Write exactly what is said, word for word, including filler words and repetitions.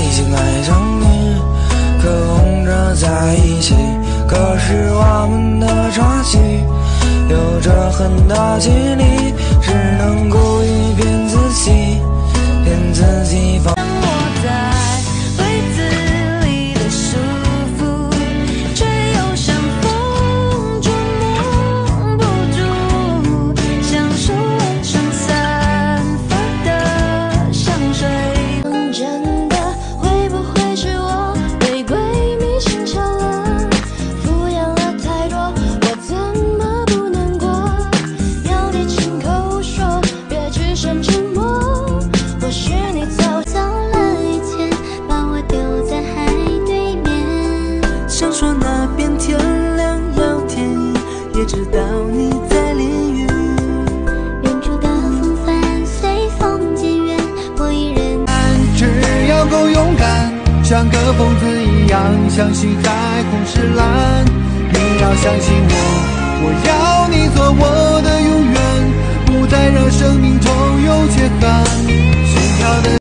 已经爱上你，渴望着在一起，可是我们的差距有着很大距离，只能故意骗自己，骗自己放我在柜子里的束缚，却又像风捉摸不住，享受晚上散发的香水。真的会不会是我对闺蜜心窍了，敷衍了太多，我怎么不难过？要你亲口说，别只剩沉默。或许你早走了一天，把我丢在海对面。 想说那边天亮要天阴，也知道你在淋雨。 远处的风帆随风渐远，我一人。 只要够勇敢，像个疯子一样，相信海空是蓝。你要相信我，我要你做我的永远，不再让生命中